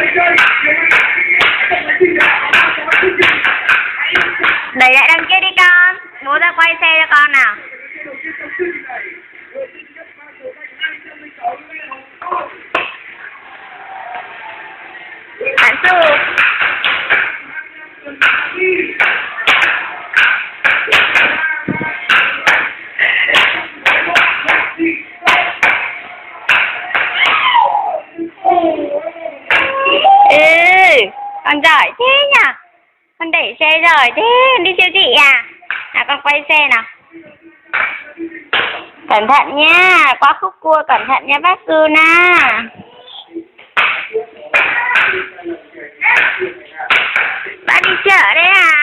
Đẩy lại đằng kia đi con. Bố ra quay xe cho con nào. Bạn Su. Con giỏi thế nhỉ? Con đẩy xe giỏi thế, đi siêu thị à? Nào con quay xe nào. Cẩn thận nha, qua khúc cua cẩn thận nha bác Cuna. Bạn đi chợ đấy à?